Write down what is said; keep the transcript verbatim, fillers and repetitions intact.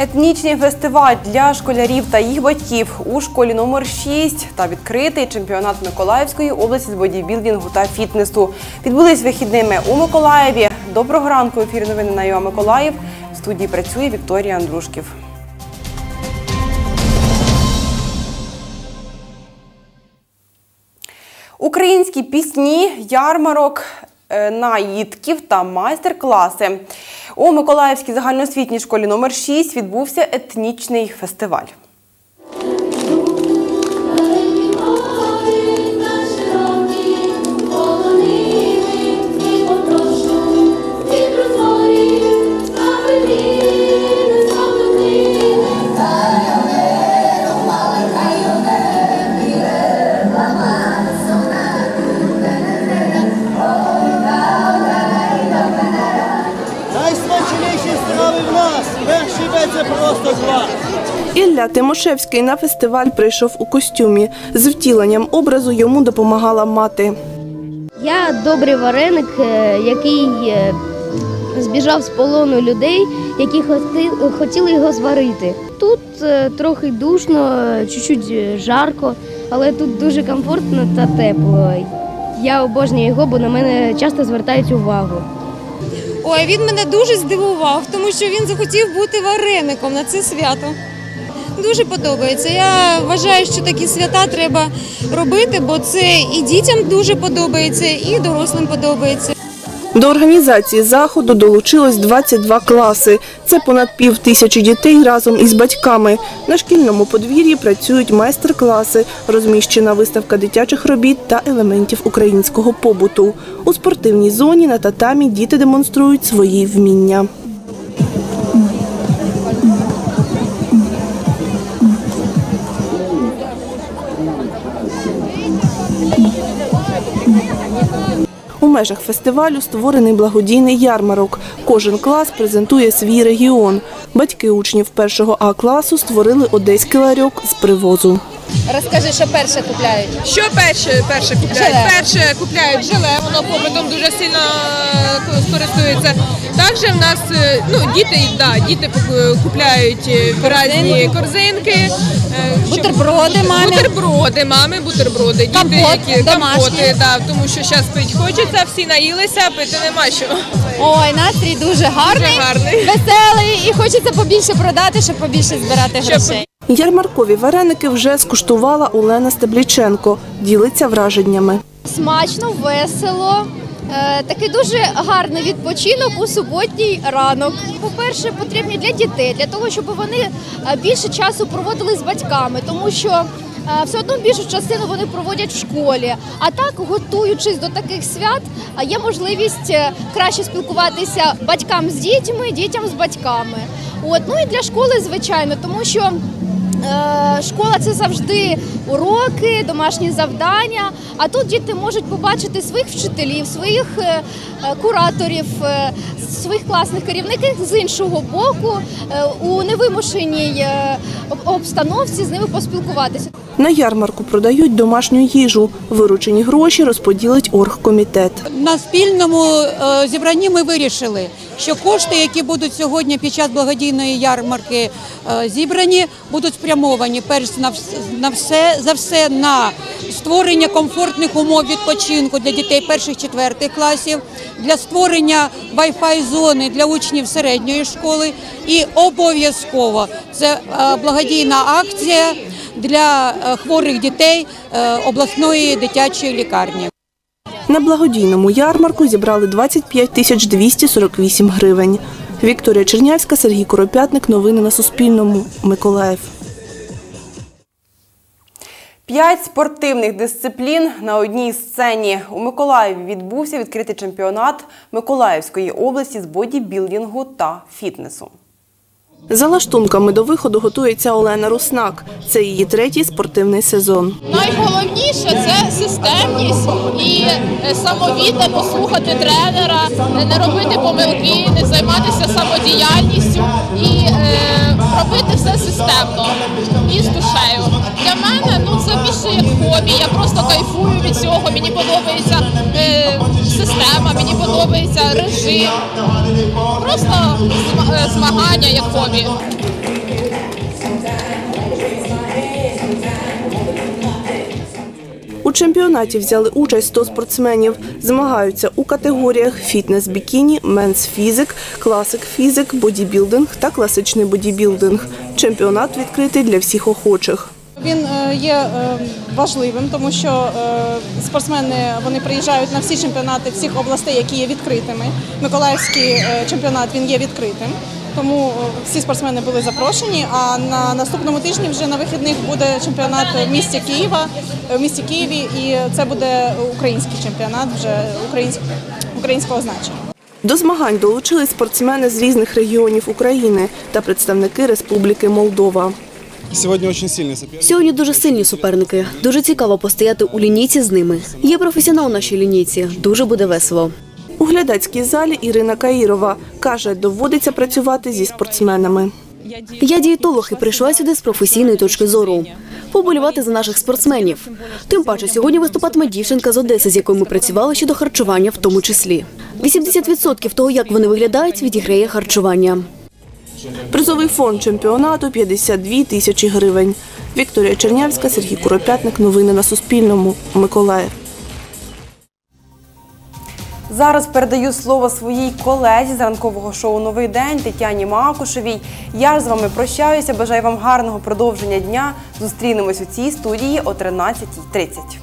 Етнічний фестиваль для школярів та їх батьків у школі номер шість та відкритий чемпіонат Миколаївської області з бодібілдингу та фітнесу. Відбулись вихідними у Миколаєві. Доброго ранку, в ефірі новини на ЮА Миколаїв. В студії працює Вікторія Андрушків. Українські пісні, ярмарок, наїдків та майстер-класи. У Миколаївській загальноосвітній школі номер шість відбувся етнічний фестиваль. Ілля Тимошевський на фестиваль прийшов у костюмі. З втіленням образу йому допомагала мати. Я добрий вареник, який збіжав з полону людей, які хотіли його зварити. Тут трохи душно, чуть-чуть жарко, але тут дуже комфортно та тепло. Я обожнюю його, бо на мене часто звертають увагу. Ой, він мене дуже здивував, тому що він захотів бути вареником на це свято. Дуже подобається. Я вважаю, що такі свята треба робити, бо це і дітям дуже подобається, і дорослим подобається. До організації заходу долучилось двадцять два класи. Це понад пів тисячі дітей разом із батьками. На шкільному подвір'ї працюють майстер-класи, розміщена виставка дитячих робіт та елементів українського побуту. У спортивній зоні на татамі діти демонструють свої вміння. У межах фестивалю створений благодійний ярмарок. Кожен клас презентує свій регіон. Батьки учнів першого А класу створили одеський ларьок з привозу. Розкажи, що перше купляють? Що перше, перше купляють? Желе. Перше купляють желе, воно попитом дуже сильно користується. Також в нас ну, діти, да, діти купляють різні корзинки. Бутерброди мами. Бутерброди мами, бутерброди. Діти, Компот, які, домашні. компоти, да, тому що зараз пити хочеться, всі наїлися, пити нема що. Ой, настрій дуже гарний, Дуже гарний. веселий і хочеться побільше продати, щоб побільше збирати грошей. Ярмаркові вареники вже скуштувала Олена Стебліченко. Ділиться враженнями. Смачно, весело. Такий дуже гарний відпочинок у суботній ранок. По-перше, потрібні для дітей, для того, щоб вони більше часу проводили з батьками, тому що все одно більшу частину вони проводять в школі. А так, готуючись до таких свят, є можливість краще спілкуватися батькам з дітьми, дітям з батьками. От. Ну і для школи, звичайно, тому що школа – це завжди уроки, домашні завдання, а тут діти можуть побачити своїх вчителів, своїх кураторів, своїх класних керівників з іншого боку, у невимушеній обстановці з ними поспілкуватися. На ярмарку продають домашню їжу. Виручені гроші розподілить оргкомітет. На спільному зібранні ми вирішили, що кошти, які будуть сьогодні під час благодійної ярмарки зібрані, будуть спрямовані перш на все, за все на створення комфортних умов відпочинку для дітей перших-четвертих класів, для створення вай-фай-зони для учнів середньої школи і обов'язково це благодійна акція для хворих дітей обласної дитячої лікарні. На благодійному ярмарку зібрали двадцять п'ять тисяч двісті сорок вісім гривень. Вікторія Чернявська, Сергій Коропятник. Новини на Суспільному. Миколаїв. П'ять спортивних дисциплін на одній сцені. У Миколаєві відбувся відкритий чемпіонат Миколаївської області з бодібілдингу та фітнесу. За лаштунками до виходу готується Олена Руснак. Це її третій спортивний сезон. Найголовніше – це системність і самовіддано слухати тренера, не робити помилки, не займатися самодіяльністю і е, робити все системно і з душею. Для мене ну, це більше як хобі, я просто кайфую від цього, мені подобається е, система, мені подобається режим, просто змагання як хобі. чемпіонаті взяли участь сто спортсменів. Змагаються у категоріях фітнес-бікіні, менс-фізик, класик-фізик, бодібілдинг та класичний бодібілдинг. Чемпіонат відкритий для всіх охочих. Він є важливим, тому що спортсмени вони приїжджають на всі чемпіонати всіх областей, які є відкритими. Миколаївський чемпіонат він є відкритим, тому всі спортсмени були запрошені. А на наступному тижні вже на вихідних буде чемпіонат в місті Києва, в місті Києві, і це буде український чемпіонат вже українського значення. До змагань долучились спортсмени з різних регіонів України та представники Республіки Молдова. Сьогодні дуже сильні суперники. Сьогодні дуже сильні суперники. Дуже цікаво постояти у лінійці з ними. Є професіонал у нашій лінійці. Дуже буде весело. У глядацькій залі Ірина Каїрова каже, доводиться працювати зі спортсменами. Я дієтолог і прийшла сюди з професійної точки зору. Поболівати за наших спортсменів. Тим паче, сьогодні виступатиме дівчинка з Одеси, з якою ми працювали щодо харчування в тому числі. вісімдесят відсотків того, як вони виглядають, відіграє харчування. Призовий фонд чемпіонату – п'ятдесят дві тисячі гривень. Вікторія Чернявська, Сергій Куропятник. Новини на Суспільному. Миколаїв. Зараз передаю слово своїй колезі з ранкового шоу «Новий день» Тетяні Макушевій. Я ж з вами прощаюся, бажаю вам гарного продовження дня. Зустрінемось у цій студії о тринадцятій тридцять.